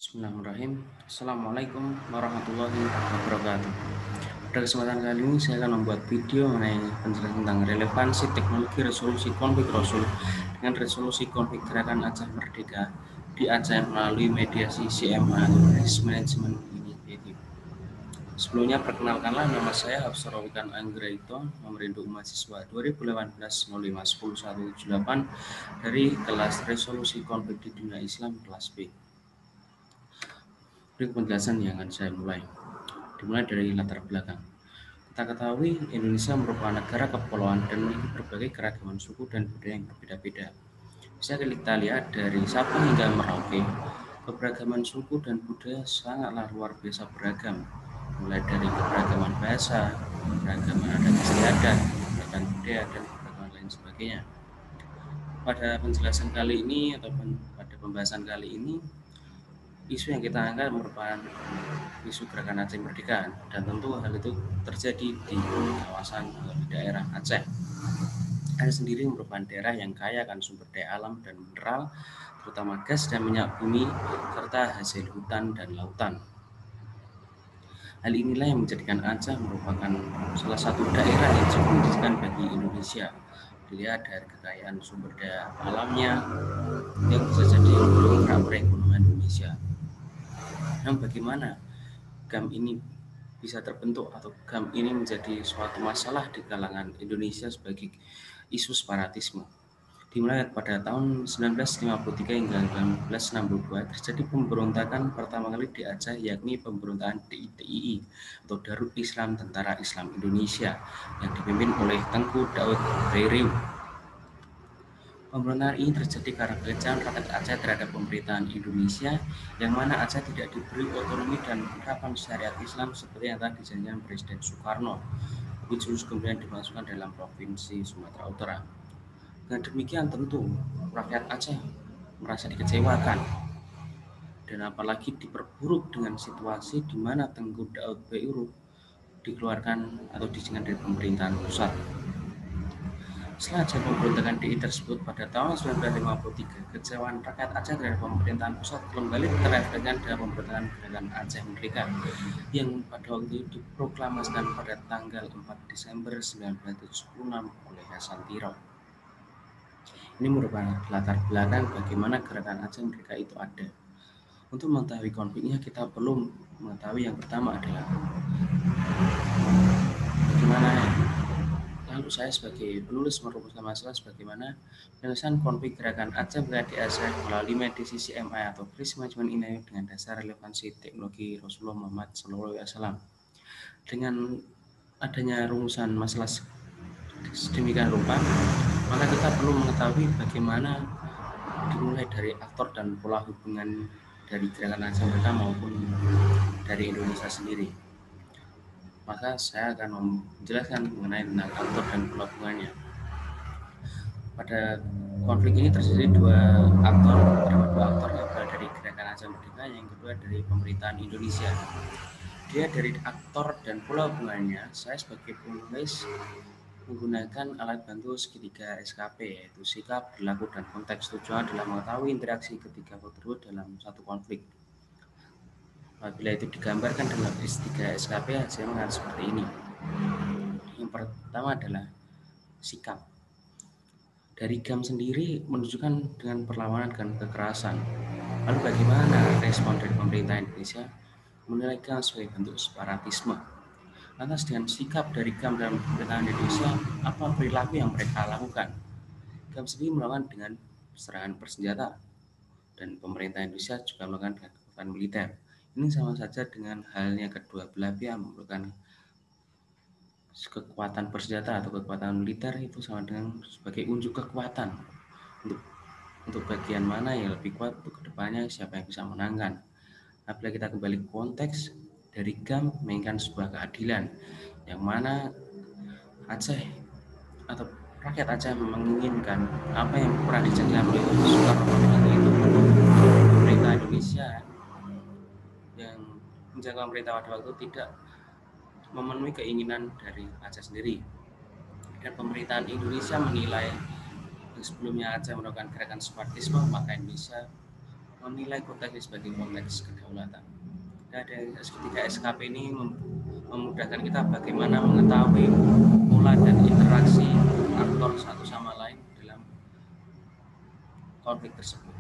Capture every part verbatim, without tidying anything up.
Bismillahirrahmanirrahim. Assalamualaikum warahmatullahi wabarakatuh. Pada kesempatan kali ini saya akan membuat video mengenai penjelasan tentang relevansi teknologi resolusi konflik Rasul dengan resolusi konflik Gerakan Aceh Merdeka di Aceh melalui mediasi C M A atau Risk Management Initiative. Sebelumnya perkenalkanlah, nama saya Hafsar Rawikan Anggraito, nomor induk mahasiswa dua ribu delapan belas nol lima sepuluh satu tujuh delapan dari kelas resolusi konflik di dunia Islam kelas B. Berikut penjelasan yang akan saya mulai. Dimulai dari latar belakang. Kita ketahui Indonesia merupakan negara kepulauan dan memiliki berbagai keragaman suku dan budaya yang berbeda-beda. Bisa kita lihat dari Sabang hingga Merauke, keberagaman suku dan budaya sangatlah luar biasa beragam. Mulai dari keberagaman bahasa, keberagaman adat istiadat, keberagaman budaya, dan keberagaman lain sebagainya. Pada penjelasan kali ini atau pada pembahasan kali ini, isu yang kita angkat merupakan isu Gerakan Aceh Merdeka, dan tentu hal itu terjadi di kawasan atau di daerah Aceh. Aceh sendiri merupakan daerah yang kaya akan sumber daya alam dan mineral, terutama gas dan minyak bumi, serta hasil hutan dan lautan. Hal inilah yang menjadikan Aceh merupakan salah satu daerah yang cukup menjanjikan bagi Indonesia. Dilihat dari kekayaan sumber daya alamnya yang bisa jadi mendongkrak perekonomian Indonesia. Nah, bagaimana G A M ini bisa terbentuk atau G A M ini menjadi suatu masalah di kalangan Indonesia sebagai isu separatisme? Dimulai pada tahun seribu sembilan ratus lima puluh tiga hingga seribu sembilan ratus enam puluh dua terjadi pemberontakan pertama kali di Aceh, yakni pemberontakan D I T I I atau Darul Islam Tentara Islam Indonesia yang dipimpin oleh Tengku Daud Bairiu. Pemberontakan ini terjadi karena pelecehan rakyat Aceh terhadap pemerintahan Indonesia, yang mana Aceh tidak diberi otonomi dan penerapan syariat Islam seperti yang telah dijanjikan Presiden Soekarno. Itu kemudian dimasukkan dalam Provinsi Sumatera Utara. Dengan demikian tentu rakyat Aceh merasa dikecewakan, dan apalagi diperburuk dengan situasi di mana Tengku Daud Bairiu dikeluarkan atau diizinkan dari pemerintahan pusat. Setelah adanya pemberontakan D I tersebut pada tahun seribu sembilan ratus lima puluh tiga, kecewaan rakyat Aceh terhadap pemerintahan pusat kembali terefleksikan dalam pemberontakan Gerakan Aceh Merdeka yang pada waktu itu diproklamasikan pada tanggal empat Desember seribu sembilan ratus tujuh puluh enam oleh Hasan Tirau. Ini merupakan latar belakang bagaimana Gerakan Aceh Merdeka itu ada. Untuk mengetahui konfliknya, kita perlu mengetahui yang pertama adalah bagaimana. Lalu saya sebagai penulis merumuskan masalah sebagaimana penyelesaian konflik Gerakan Aceh Merdeka di Aceh melalui mediasi C M I atau Risk Management Initiative dengan dasar relevansi teknologi Rasulullah Muhammad shallallahu alaihi wasallam. Dengan adanya rumusan masalah sedemikian rupa, maka kita perlu mengetahui bagaimana dimulai dari aktor dan pola hubungan dari Gerakan Aceh Merdeka maupun dari Indonesia sendiri. Maka saya akan menjelaskan mengenai tentang aktor dan pola hubungannya. Pada konflik ini terjadi dua aktor, terdapat dua aktor, yang pertama dari Gerakan Aceh Merdeka, yang kedua dari pemerintahan Indonesia. Dia dari aktor dan pola hubungannya, saya sebagai penulis menggunakan alat bantu segitiga S K P, yaitu sikap, perilaku, dan konteks. Tujuan adalah mengetahui interaksi ketiga tersebut dalam satu konflik. Apabila itu digambarkan dalam tiga S K P, hasilnya akan seperti ini. Yang pertama adalah sikap. Dari G A M sendiri menunjukkan dengan perlawanan dan kekerasan. Lalu bagaimana respon dari pemerintah Indonesia? Menilai G A M sebagai bentuk separatisme. Lantas dengan sikap dari G A M dalam pemerintahan Indonesia, apa perilaku yang mereka lakukan? G A M sendiri melakukan dengan serangan bersenjata, dan pemerintah Indonesia juga melakukan dengan kekuatan militer. Ini sama saja dengan halnya kedua belah pihak merupakan kekuatan bersenjata atau kekuatan militer, itu sama dengan sebagai unjuk kekuatan untuk untuk bagian mana yang lebih kuat untuk kedepannya, siapa yang bisa menangkan. Apabila kita kembali ke konteks dari G A M menginginkan sebuah keadilan, yang mana Aceh atau rakyat Aceh menginginkan apa yang pernah dijanjikan oleh Soekarno, itu pemerintah Indonesia yang menjaga pemerintah pada waktu tidak memenuhi keinginan dari Aceh sendiri, dan pemerintahan Indonesia menilai yang sebelumnya Aceh melakukan gerakan separatisme, maka Indonesia menilai konteks ini sebagai konteks kedaulatan. Dan ada ketiga S K P ini memudahkan kita bagaimana mengetahui pola dan interaksi aktor satu sama lain dalam konflik tersebut.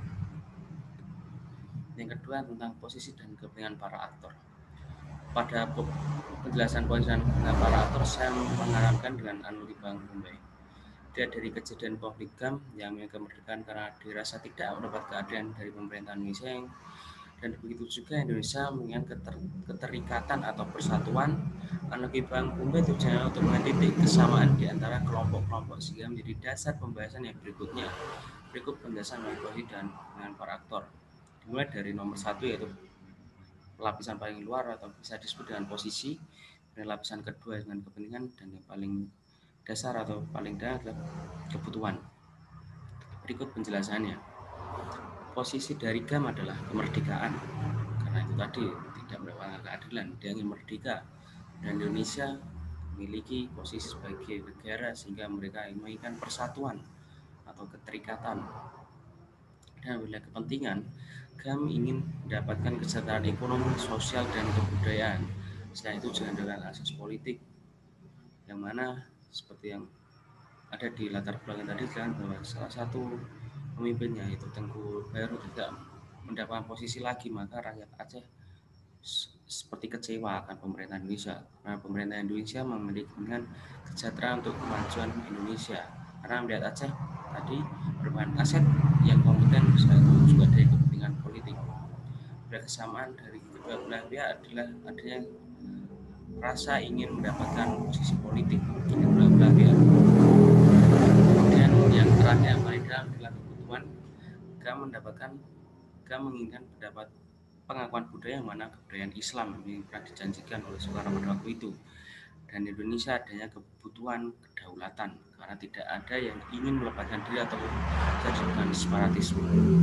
Yang kedua tentang posisi dan kepentingan para aktor. Pada penjelasan posisi dan kepentingan para aktor, saya mengharapkan dengan analogi Bang Bombay. Dia dari kejadian konflik G A M yang memiliki kemerdekaan karena dirasa tidak mendapat keadilan dari pemerintahan Indonesia yang, dan begitu juga Indonesia menginginkan keter, keterikatan atau persatuan. Analogi Bang Bombay tujuannya untuk mengetitik kesamaan di antara kelompok-kelompok sehingga menjadi dasar pembahasan yang berikutnya. Berikut penjelasan mengenai posisi dan dengan para aktor. Dimulai dari nomor satu yaitu lapisan paling luar atau bisa disebut dengan posisi, dan lapisan kedua dengan kepentingan, dan yang paling dasar atau paling dalam adalah kebutuhan. Berikut penjelasannya. Posisi dari G A M adalah kemerdekaan, karena itu tadi tidak mendapatkan keadilan, dia ingin merdeka, dan Indonesia memiliki posisi sebagai negara sehingga mereka menginginkan persatuan atau keterikatan. Dan bila kepentingan, G A M ingin mendapatkan kesejahteraan ekonomi, sosial, dan kebudayaan. Selain itu juga dengan akses politik, yang mana seperti yang ada di latar belakang tadi kan bahwa salah satu pemimpinnya yaitu Tengku Baru tidak mendapatkan posisi lagi, maka rakyat Aceh seperti kecewa akan pemerintah Indonesia karena pemerintah Indonesia memiliki dengan kesejahteraan untuk kemajuan Indonesia, karena melihat Aceh tadi merupakan aset yang kompeten, selain itu juga dari kepentingan politik. Dan kesamaan dari kedua belah pihak adalah adanya rasa ingin mendapatkan posisi politik di kedua belah pihak. Kemudian yang terakhir yang paling dalam adalah kebutuhan. G A M mendapatkan G A M menginginkan pendapat pengakuan budaya yang mana kebudayaan Islam yang pernah dijanjikan oleh Soekarno pada waktu itu, dan Indonesia adanya kebutuhan kedaulatan karena tidak ada yang ingin melepaskan diri atau terjadi dengan separatisme.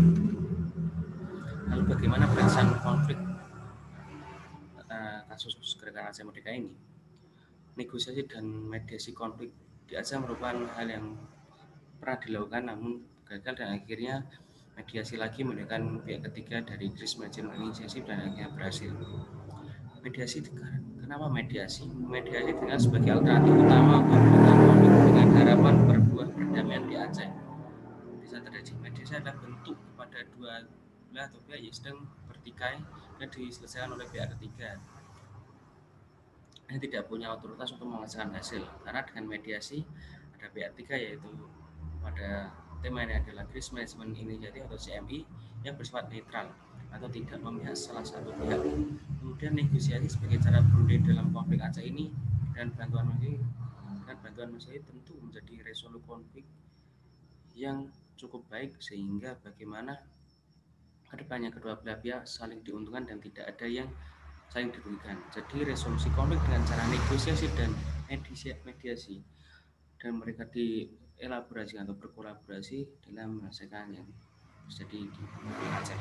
Lalu bagaimana penyelesaian konflik uh, kasus gerakan Aceh Merdeka ini? Negosiasi dan mediasi konflik di Aceh merupakan hal yang pernah dilakukan namun gagal, dan akhirnya mediasi lagi menggunakan pihak ketiga dari Chris Management Initiative dan akhirnya berhasil. Mediasi, kenapa mediasi? Mediasi dengan sebagai alternatif utama untuk menghentikan konflik dengan harapan berbuah perdamaian di Aceh. Bisa terjadi mediasi adalah bentuk kepada dua belah atau pihak yang sedang bertikai dan diselesaikan oleh pihak ketiga yang tidak punya otoritas untuk menghasilkan hasil, karena dengan mediasi ada pihak ketiga yaitu pada tema ini adalah Crisis Management Initiative atau C M I yang bersifat netral atau tidak memihak salah satu pihak. Kemudian negosiasi sebagai cara berunding dalam konflik Aceh ini dan bantuan manusia dan bantuan manusia tentu menjadi resolusi konflik yang cukup baik sehingga bagaimana kedepannya kedua belah pihak saling diuntungkan dan tidak ada yang saling dirugikan. Jadi resolusi konflik dengan cara negosiasi dan mediasi, dan mereka dielaborasi atau berkolaborasi dalam menyelesaikan yang terjadi di Aceh.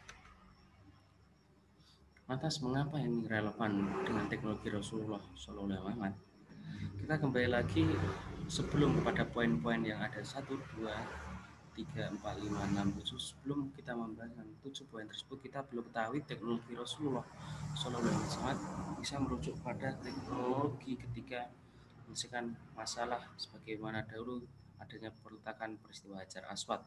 Lantas mengapa ini relevan dengan teknologi Rasulullah shallallahu alaihi wasallam? Kita kembali lagi sebelum kepada poin-poin yang ada satu, dua, tiga, empat, lima, enam, tujuh. Sebelum kita membahas tujuh poin tersebut, kita perlu ketahui teknologi Rasulullah shallallahu alaihi wasallam bisa merujuk pada teknologi ketika menyelesaikan masalah sebagaimana dahulu adanya peletakan peristiwa Hajar Aswad,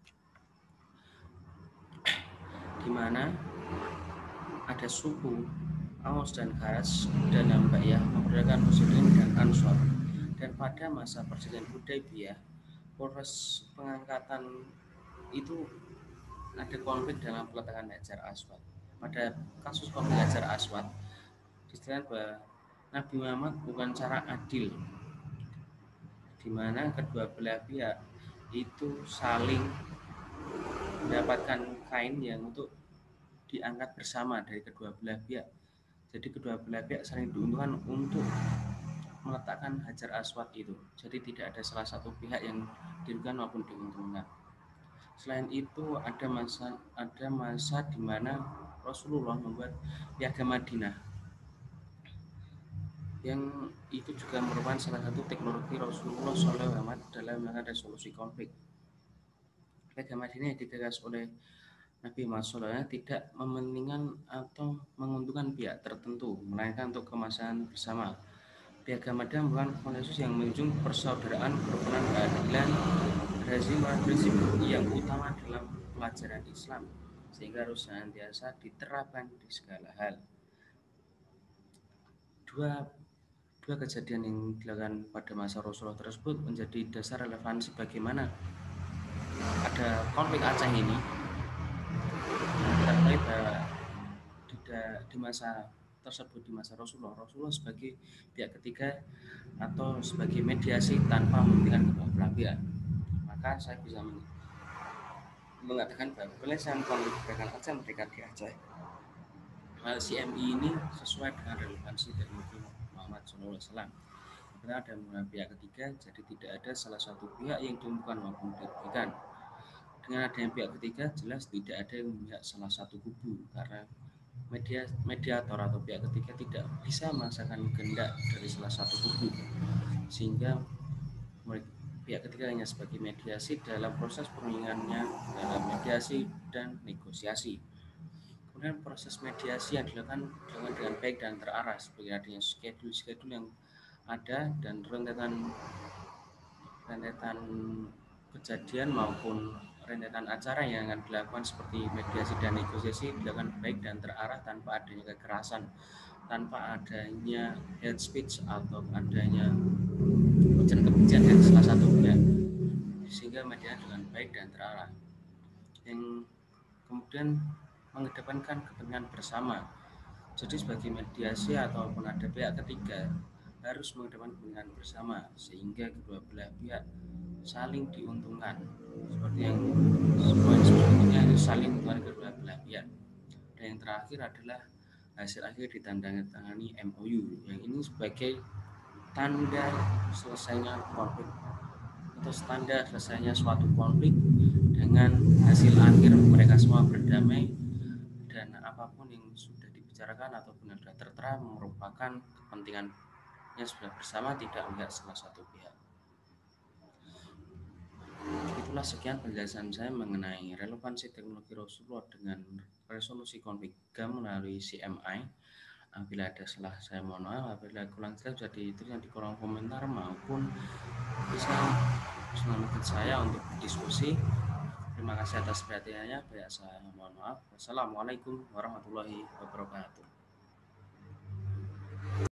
di mana ada suku Aus dan Khazraj dalam bayah membedakan Muslimin dan Ansor, dan pada masa perjanjian Hudaybiyah proses pengangkatan itu ada konflik dalam peletakan Hajar Aswad. Pada kasus konflik Hajar Aswad disebutkan bahwa Nabi Muhammad bukan cara adil, di mana kedua belah pihak itu saling mendapatkan kain yang untuk diangkat bersama dari kedua belah pihak. Jadi kedua belah pihak saling diuntungkan untuk meletakkan Hajar Aswad itu. Jadi tidak ada salah satu pihak yang dirugikan maupun diuntungkan. Selain itu ada masa ada masa di mana Rasulullah membuat Piagam Madinah, yang itu juga merupakan salah satu teknologi Rasulullah shallallahu alaihi wasallam dalam melakukan resolusi konflik. Piagam Madinah yang digagas oleh Nabi Muhammad shallallahu alaihi wasallam tidak mementingkan atau menguntungkan pihak tertentu, melainkan untuk kemaslahatan bersama. Piagam Madam merupakan konsensus yang menjunjung persaudaraan, kerukunan, keadilan, rezim-rezim yang utama dalam pelajaran Islam, sehingga harus senantiasa diterapkan di segala hal. Dua dua kejadian yang dilakukan pada masa Rasulullah tersebut menjadi dasar relevansi bagaimana ada konflik Aceh ini. Kita ketahui bahwa di, di masa tersebut, di masa Rasulullah, Rasulullah sebagai pihak ketiga atau sebagai mediasi tanpa mementingkan kedua belah pihak. Maka saya bisa mengatakan bahwa penyelesaian konflik gerakan Aceh Merdeka di Aceh C M I ini sesuai dengan relevansi dari Nabi Muhammad shallallahu alaihi wasallam. Karena ada pihak ketiga, jadi tidak ada salah satu pihak yang diuntungkan maupun dirugikan. Dengan adanya pihak ketiga, jelas tidak ada yang memihak salah satu kubu, karena media mediator atau pihak ketiga tidak bisa memaksakan kehendak dari salah satu kubu, sehingga pihak ketiga hanya sebagai mediasi dalam proses perundingannya, dalam mediasi dan negosiasi. Kemudian proses mediasi yang dilakukan dengan, dengan baik dan terarah, sebagai adanya schedule-schedule yang ada dan rentetan rentetan kejadian maupun rentetan acara yang akan dilakukan seperti mediasi dan negosiasi dilakukan baik dan terarah, tanpa adanya kekerasan, tanpa adanya hate speech atau adanya ujaran kebencian dari salah satu pihak, sehingga media dengan baik dan terarah, yang kemudian mengedepankan kepentingan bersama. Jadi sebagai mediasi ataupun ada pihak ketiga harus mengedepankan kepentingan bersama, sehingga kedua belah pihak saling diuntungkan, seperti yang sebelumnya harus saling menguntungkan kedua belah pihak. Dan yang terakhir adalah hasil akhir ditandatangani M O U, yang ini sebagai tanda selesainya konflik atau tanda selesainya suatu konflik dengan hasil akhir mereka semua berdamai, dan apapun yang sudah dibicarakan ataupun yang sudah tertera merupakan kepentingannya sudah bersama, tidak melihat salah satu pihak. Itulah sekian penjelasan saya mengenai relevansi teknologi Rasulullah dengan resolusi konflik GAM melalui C M I. Apabila ada salah saya mohon maaf, apabila kurang jelas bisa dituliskan di kolom komentar maupun bisa menyelamatkan saya untuk berdiskusi. Terima kasih atas perhatiannya. Saya mohon maaf. Wassalamualaikum warahmatullahi wabarakatuh.